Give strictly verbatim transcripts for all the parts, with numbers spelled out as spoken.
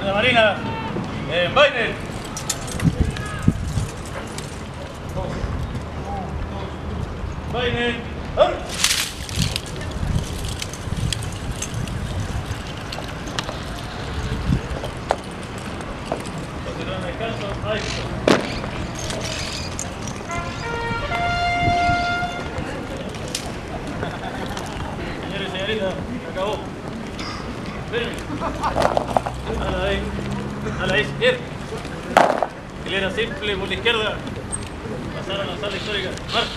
la Marina. En baile. Baile. ¡Ar! Continuando el caso. Ahí está. Señores y señoritas, acabó. Ven. A la ahí. A la izquierda. Hilera simple por la izquierda. Pasar a la sala histórica. Marcha.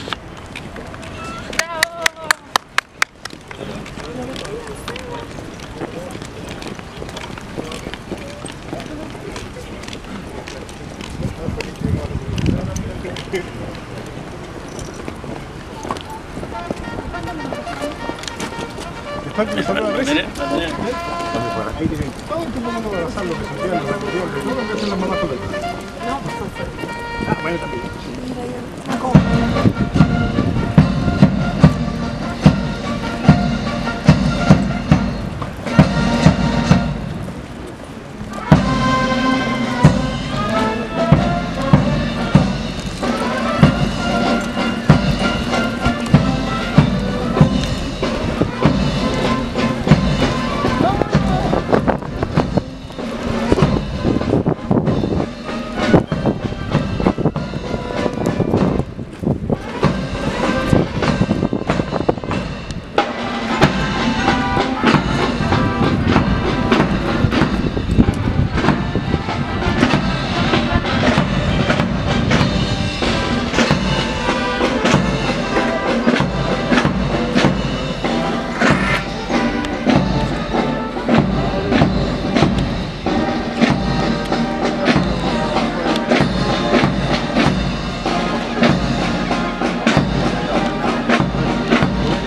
¿Están comenzando la mesa? Ahí tienen todo el tiempo para abrazar lo que se queda, lo que todo lo que hacen las mamás con el. No, pues. Ah, bueno, también.